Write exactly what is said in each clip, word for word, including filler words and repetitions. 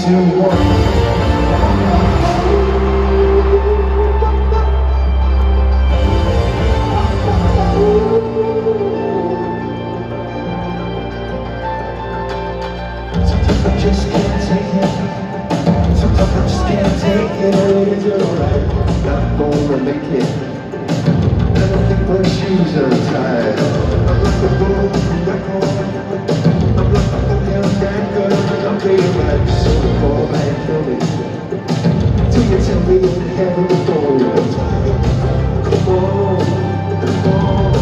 two, one. I just can't take it. Sometimes I just can't take it. Is it alright? Not gonna make it. I don't think my shoes are tied. I'm like a broken record. I'm like a damn dagger. I'm playing like so fall back from it. Till you tell me in heaven before you come on, come on.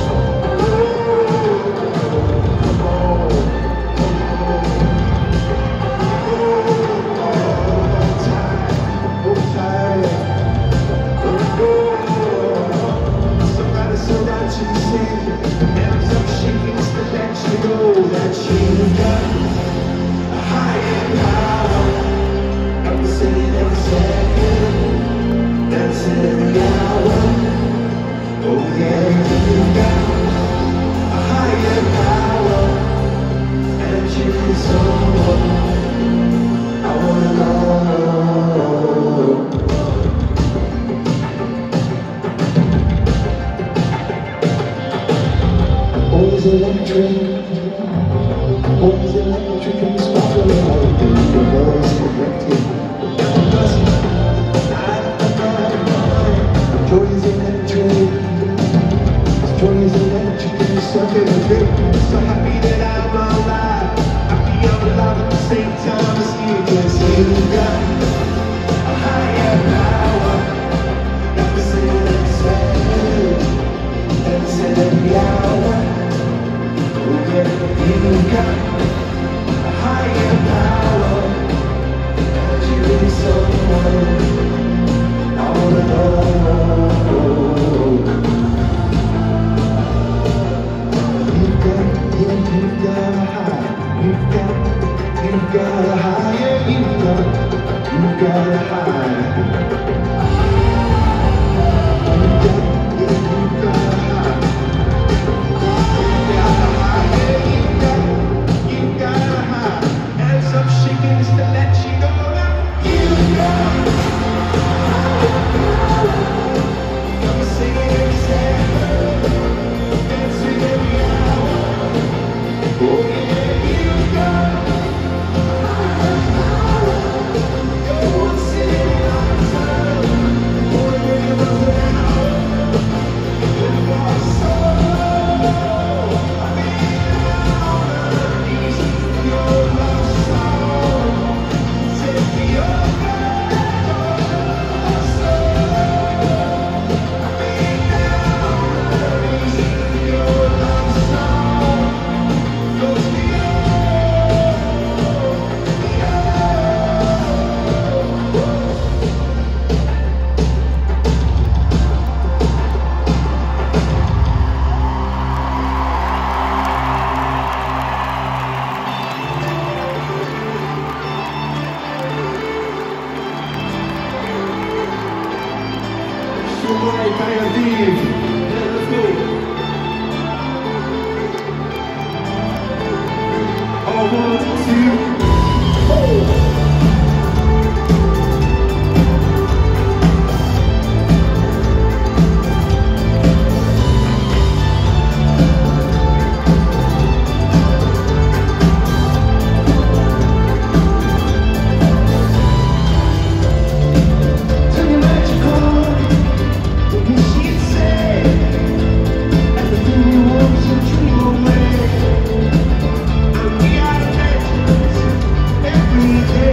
Always electric, always electric and sparkling out in the voice corrected. Joy is electric, joy is electric and something is big. So happy that I'm alive, happy I'm alive at the same time as you. Just you got a higher power, never say it, never say every hour. You got a higher power, and you really someone I wanna know. You've got, yeah, you've got a high. You've got, you've got a higher. You've got, you've got a high. Right, Kaya Steve. Yeah, let's go. Oh, one, two, oh. Every day.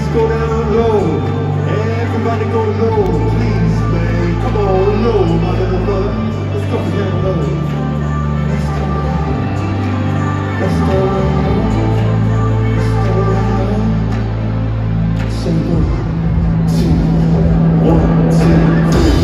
go down low. Everybody go low, please, man. Come on low, my little brother. Let's go down low. Let's go. Let's go. Let's go down low. Say one, two, one, two, three.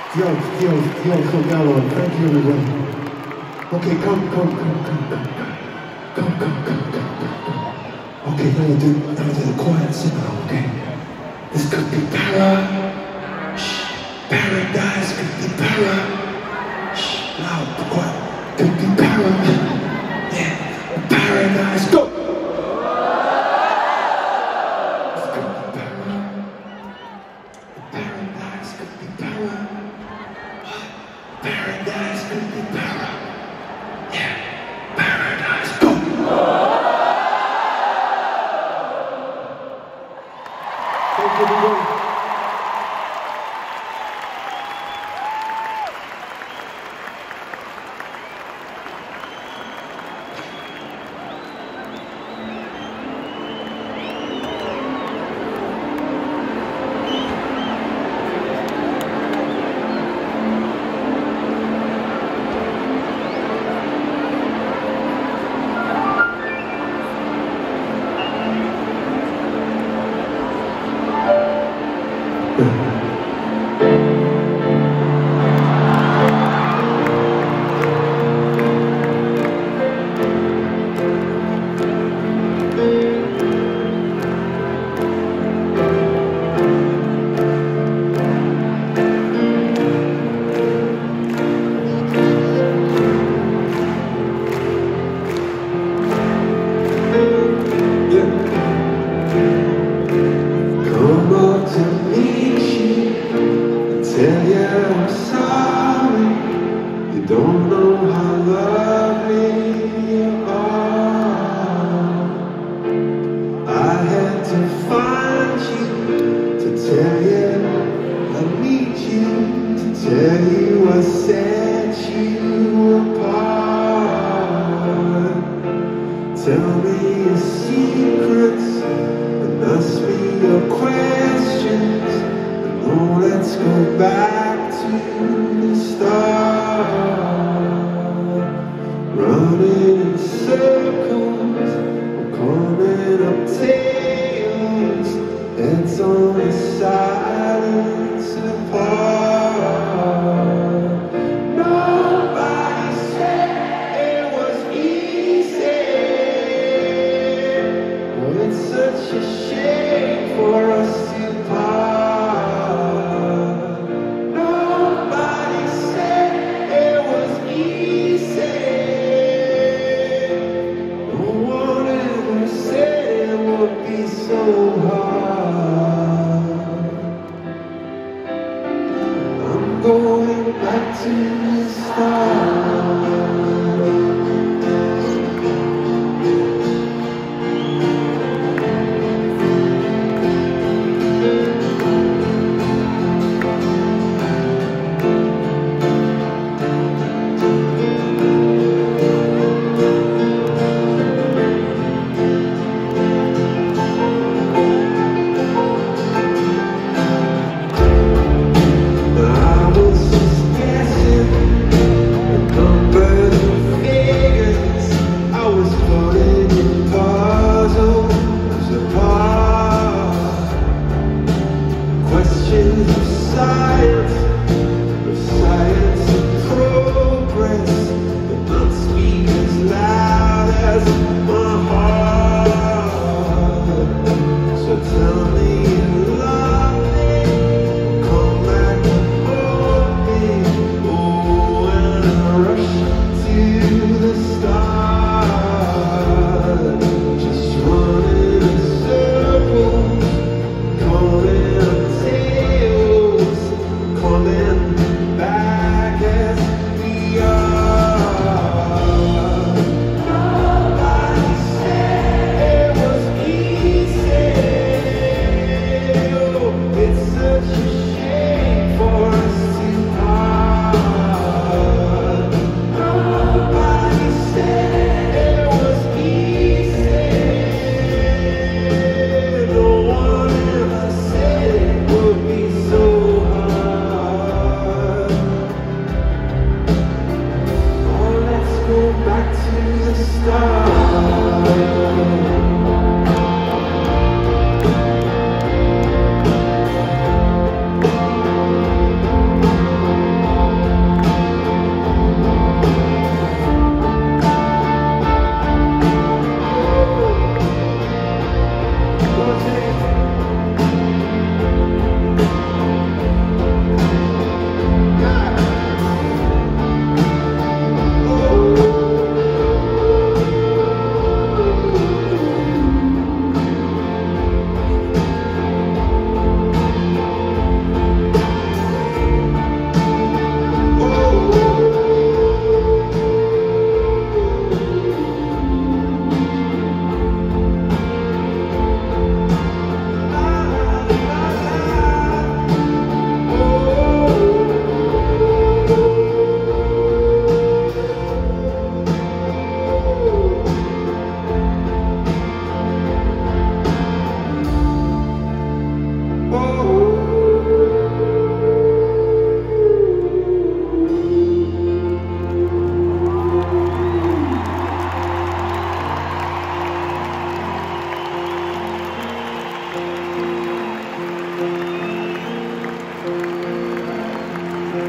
Dios, Dios, Dios, so gallo. Thank you, everyone. Okay, come, come, come, come, come, come, come, come, come, come. Okay, now you do, now you do the quiet signal, okay? This could be para. Shh. Paradise could be para. Shh. Loud, quiet. Could be para. Yeah. Paradise, go. This could be para. Paradise could be para. Paradise could be para. Yeah. Paradise, go. Thank you, everyone. Tell you I'm sorry, you don't know how lovely you are. I had to find you to tell you I need you, to tell you I set you apart. Tell me your secrets and ask me your questions. Oh, let's go back to the start. Running in circles, we're coming up tails. Heads on the silence apart. Nobody said it was easy. Well, it's such a shame for us to part. So hard. I'm going back to the start.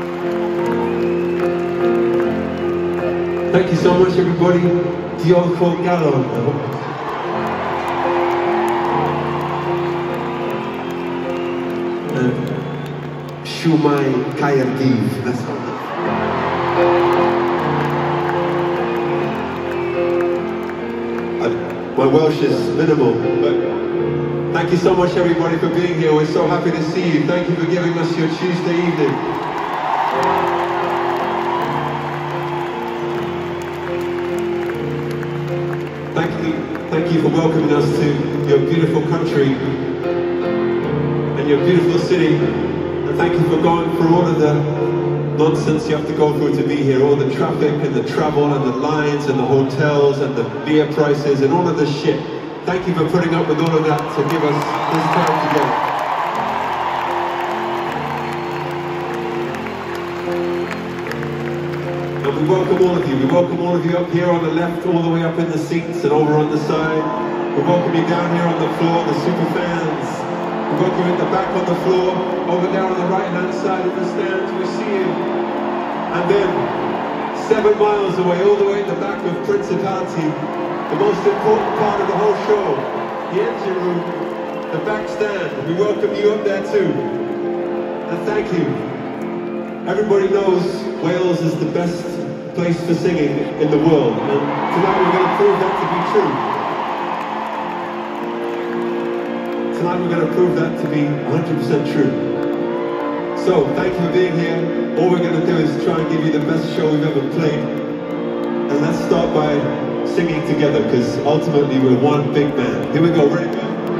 Thank you so much, everybody. Diolch o galon. And Shumai Caerdydd. That's all. My Welsh is minimal, but thank you so much, everybody, for being here. We're so happy to see you. Thank you for giving us your Tuesday evening. Thank you, thank you for welcoming us to your beautiful country and your beautiful city. And thank you for going through all of the nonsense you have to go through to be here. All the traffic and the travel and the lines and the hotels and the beer prices and all of the shit. Thank you for putting up with all of that to give us this time together. And we welcome all of you. We welcome all of you up here on the left, all the way up in the seats and over on the side. We welcome you down here on the floor, the super fans. We welcome you at the back on the floor, over there on the right-hand side of the stands. We see you. And then, seven miles away, all the way at the back of Principality, the most important part of the whole show, the engine room, the back stand. We welcome you up there too. And thank you. Everybody knows Wales is the best place for singing in the world, and tonight we're going to prove that to be true. Tonight we're going to prove that to be one hundred percent true. So, thank you for being here. All we're going to do is try and give you the best show we've ever played. And let's start by singing together, because ultimately we're one big band. Here we go, ready?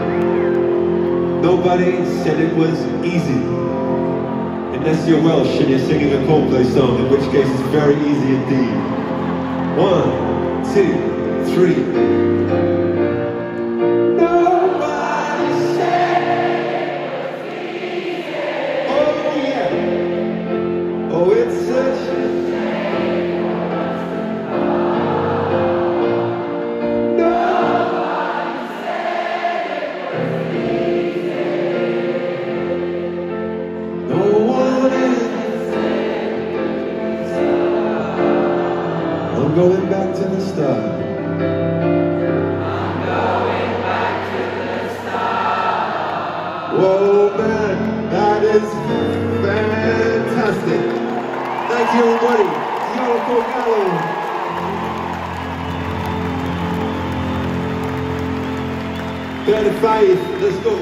Nobody said it was easy. Unless you're Welsh and you're singing a Coldplay song, in which case it's very easy indeed. One, two, three. Nobody said it was easy. Oh yeah. Oh, it's such a shame. Nobody said it was easy. No one is. I'm going back to the start. I'm going back to the start. Whoa, man, that is fantastic. Thank you, everybody. Diolch o galon. thirty-five, let's go.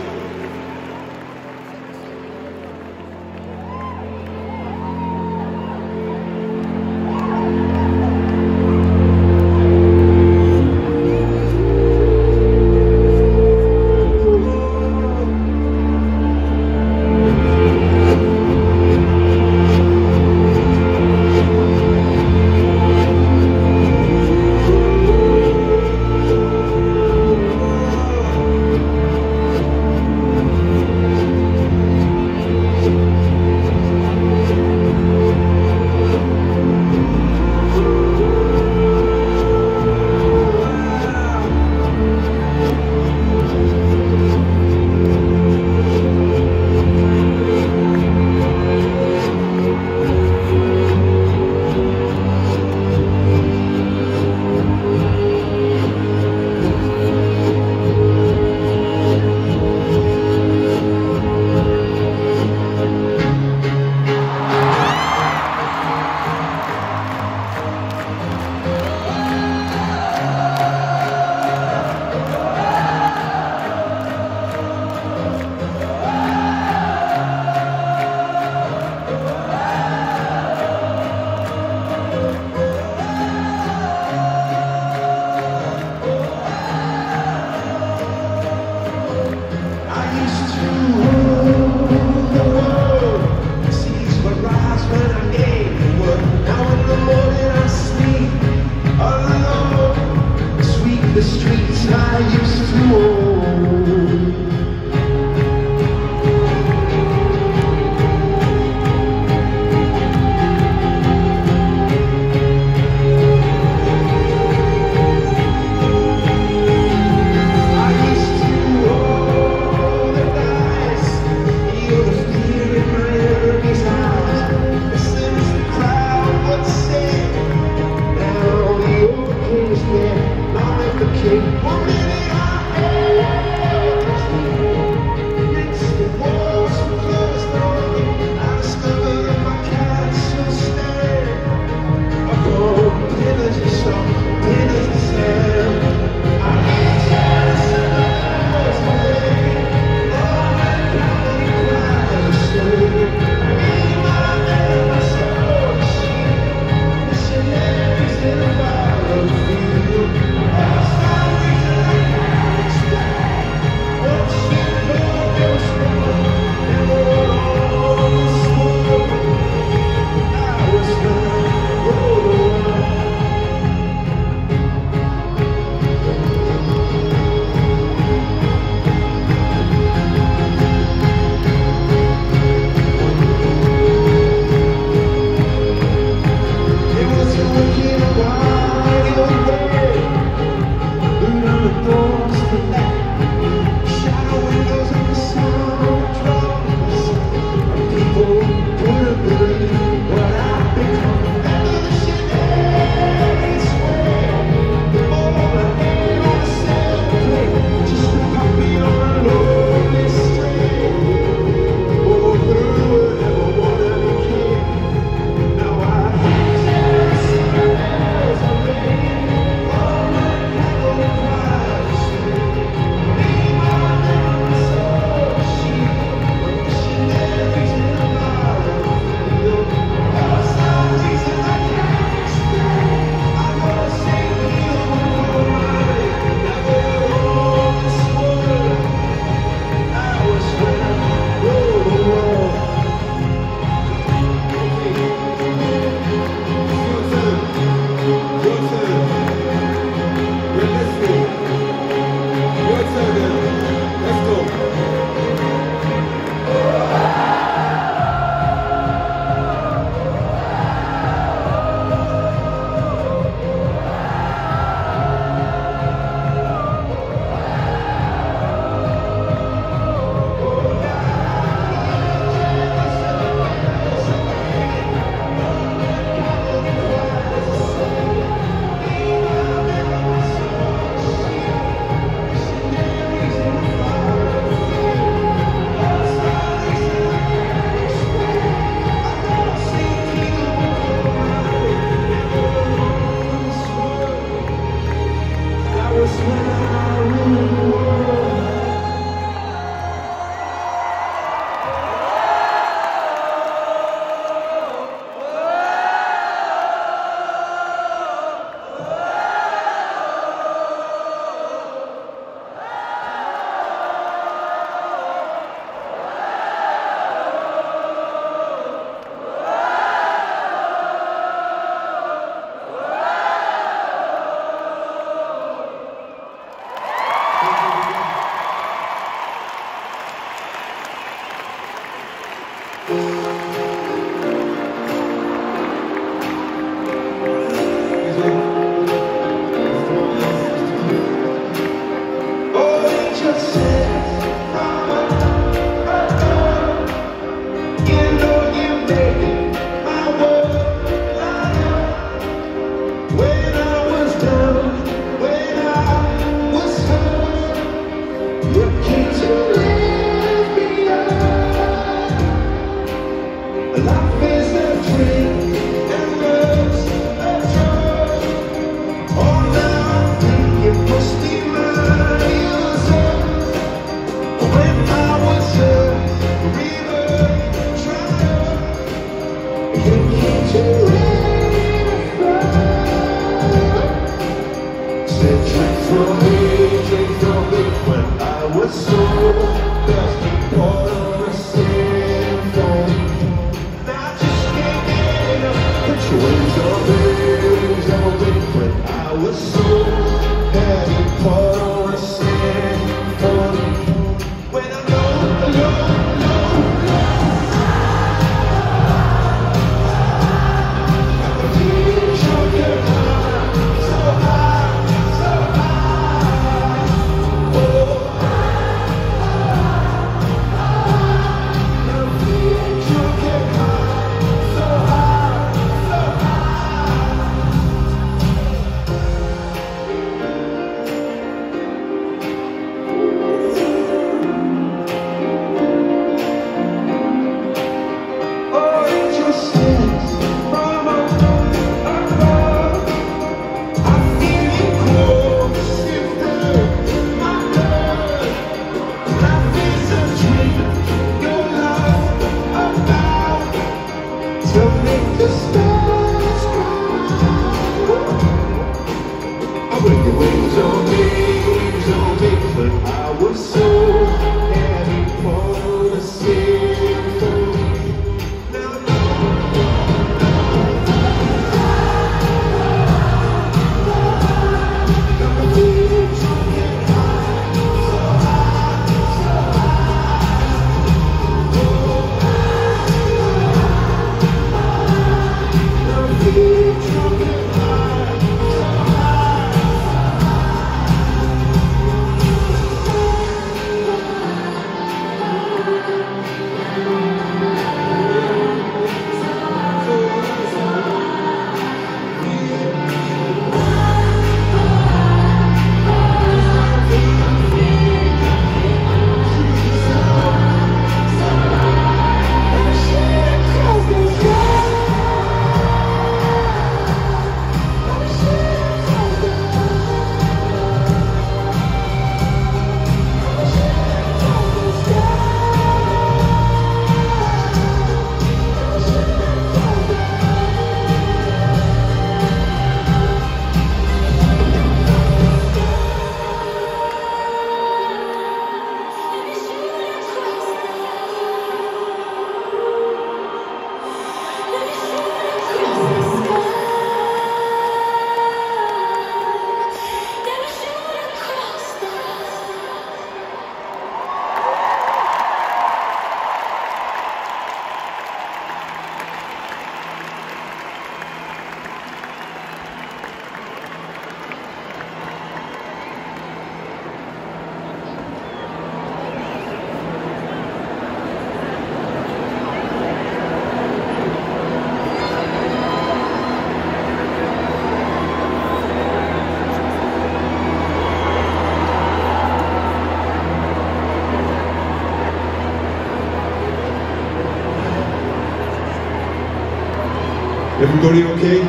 Everybody okay?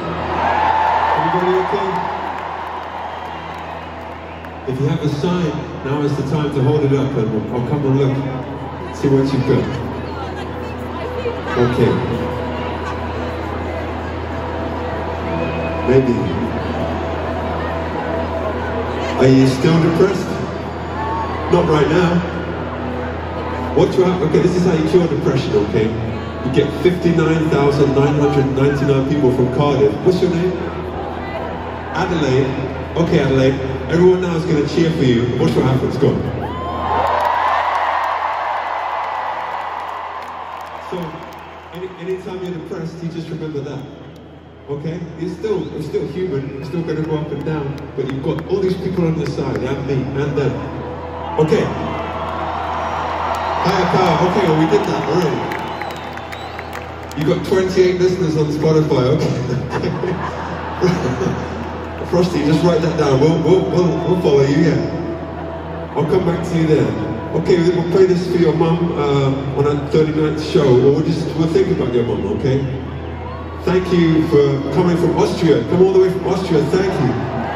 Everybody okay? If you have a sign, now is the time to hold it up and I'll come and look, see what you've got. Okay. Maybe. Are you still depressed? Not right now. What you have, okay, this is how you cure depression, okay? You get fifty-nine thousand nine hundred ninety-nine people from Cardiff. What's your name? Adelaide. Okay, Adelaide. Everyone now is going to cheer for you. Watch what happens. Go on. So, any, anytime you're depressed, you just remember that. Okay? You're still, you're still human. You're still going to go up and down. But you've got all these people on your side, and me, and them. Okay. Higher power. Okay, well, we did that already. You got twenty-eight listeners on Spotify, okay? Frosty, just write that down. We'll, we'll, we'll, we'll follow you, yeah. I'll come back to you there. Okay, we'll play this for your mum uh, on our thirty-ninth show. We'll just we'll think about your mum, okay? Thank you for coming from Austria. Come all the way from Austria. Thank you.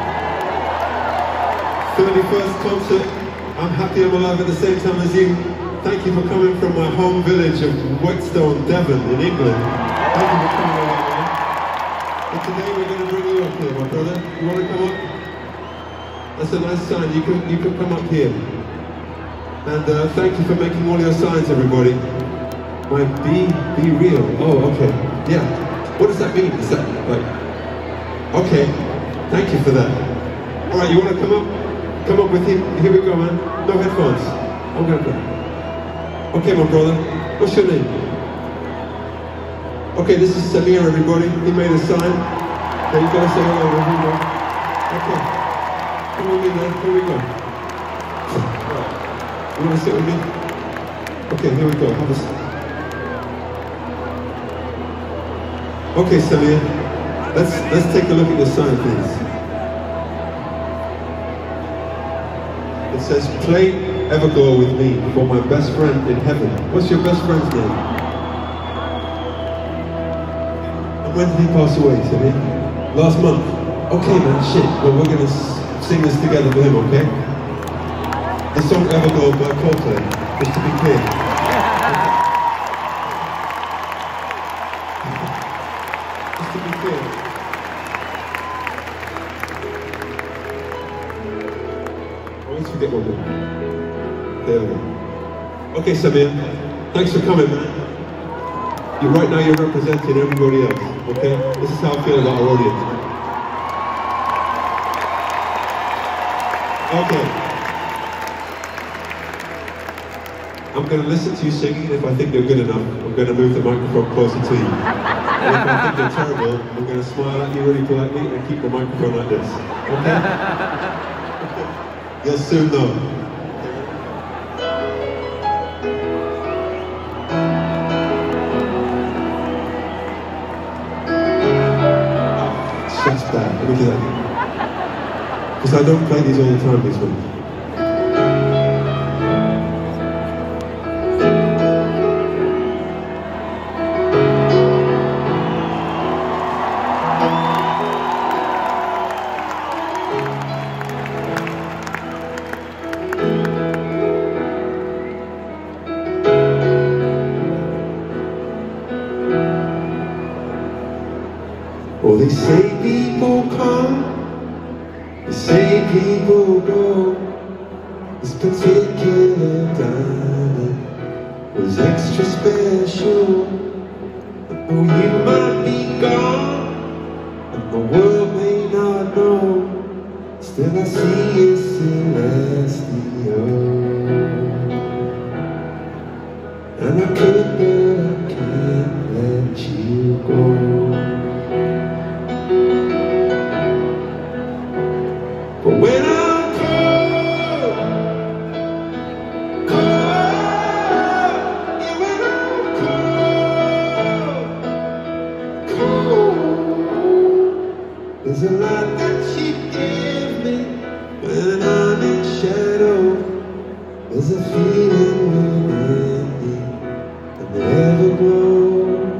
thirty-first concert. I'm happy I'm alive at the same time as you. Thank you for coming from my home village of Whetstone, Devon, in England. Thank you for coming. But today we're going to bring you up here, my brother. You want to come up? That's a nice sign. You can, you can come up here. And uh, thank you for making all your signs, everybody. My be, be real. Oh, okay. Yeah. What does that mean? Is that like... Okay. Thank you for that. All right, you want to come up? Come up with him. Here we go, man. No headphones. I'm going to go. Okay, my brother. What's your name? Okay, this is Samir, everybody. He made a sign. Okay, you gotta say hello. Here we go. Okay. Come with me, man. Here we go. Right. You wanna sit with me? Okay, here we go. Have a seat. Okay, Samir. Let's let's take a look at your sign, please. It says, "Play Everglow with me for my best friend in heaven." What's your best friend's name? When did he pass away, Samir? Last month. Okay, man, shit. Well, we're gonna s sing this together with him, okay? The song Everglow by Coldplay, just to be clear. Just to be clear. I always forget one more. There we go. Okay, Samir. Thanks for coming, man. You, right now you're representing everybody else, okay? This is how I feel about our audience. Okay. I'm going to listen to you singing, and if I think you're good enough, I'm going to move the microphone closer to you. And if I think you're terrible, I'm going to smile at you really politely and keep the microphone like this, okay? You'll soon know. That's bad. Let me do that again. Because I don't play these all the time, these ones. Oh, they say people come, they say people go. This particular diamond was extra special. I know you might be gone, and the world may not know. Still I see it celestial. And I could, but I can't let you go. But when I'm cold, cold, yeah, when I'm cold, cold, there's a lot that you give me when I'm in shadow. There's a feeling within me that never grows.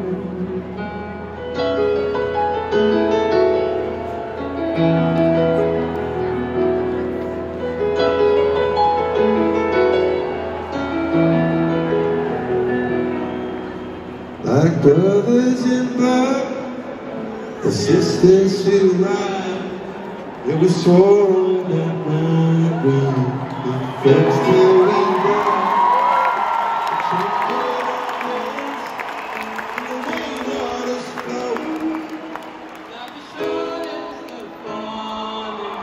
Like brothers in blood, the sisters who ride, it was sworn that night we'd be friends till we die. The trumpet and the rain waters flow. Like the shoulders of falling.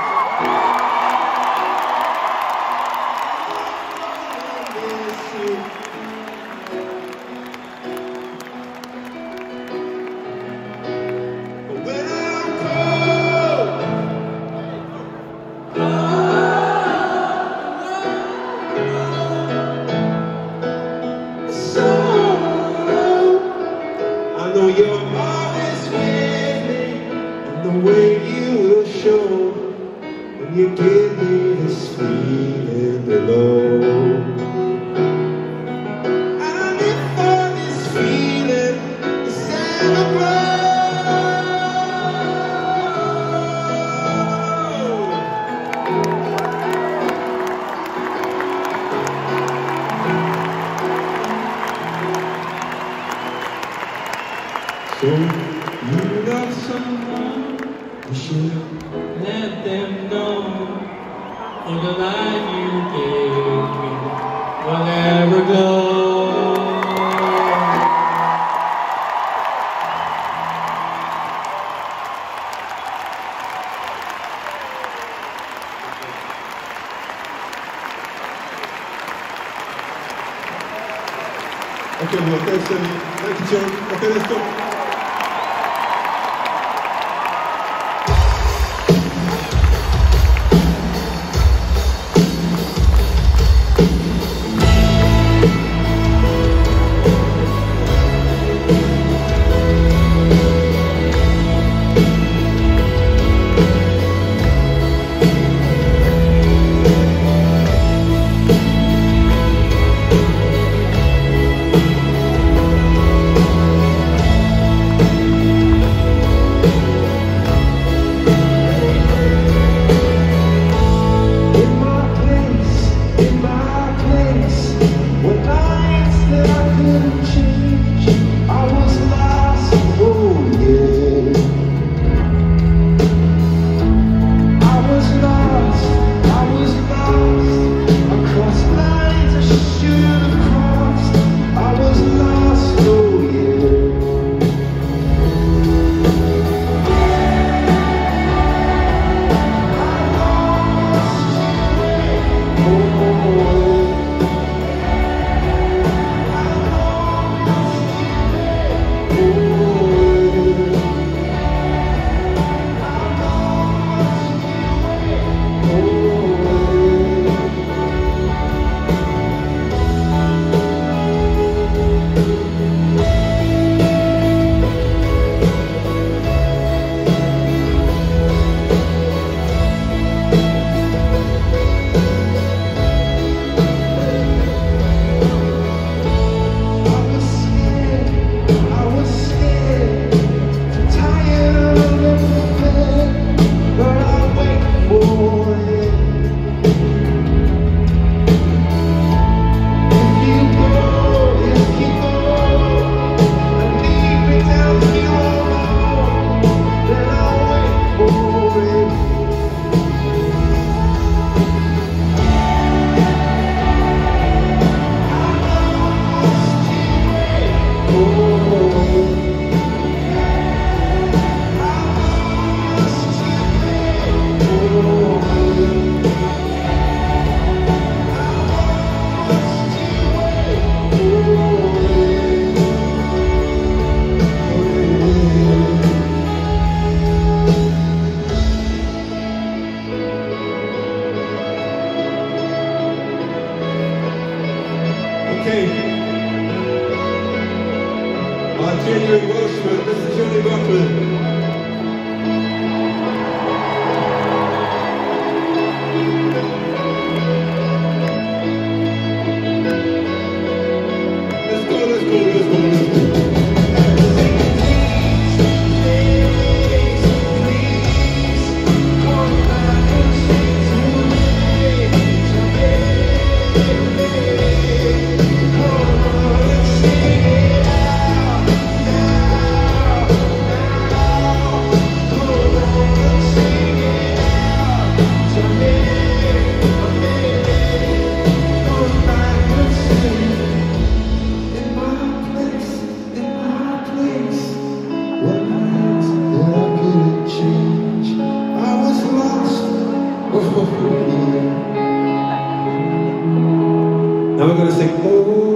I know you're always with me, and the way you will show when you give me this feeling below. I live for this feeling to celebrate. So You got someone, you should let them know. For the life you gave me will never go. Okay, well, thanks, Sammy. Thank you, John. Okay, let's go. January Welshman, Mister Johnny Buckland. Now we're going to sing, oh.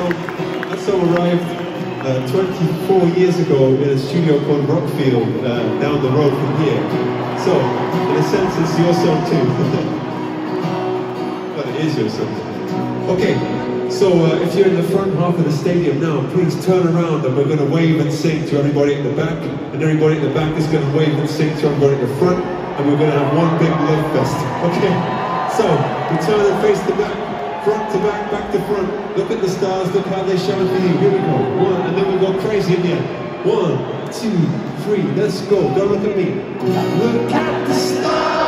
song. That song arrived uh, twenty-four years ago in a studio called Rockfield, uh, down the road from here. So, in a sense, it's your song too. But it is your song. Okay, so uh, if you're in the front half of the stadium now, please turn around and we're going to wave and sing to everybody at the back, and everybody at the back is going to wave and sing to everybody at the front, and we're going to have one big love fest. Okay, so we turn and face the back, front to back, back to front. Look at the stars, look how they shine for you. Here we go, one, and then we go crazy in the end. One, two, three, let's go. Don't look at me. Look at the stars.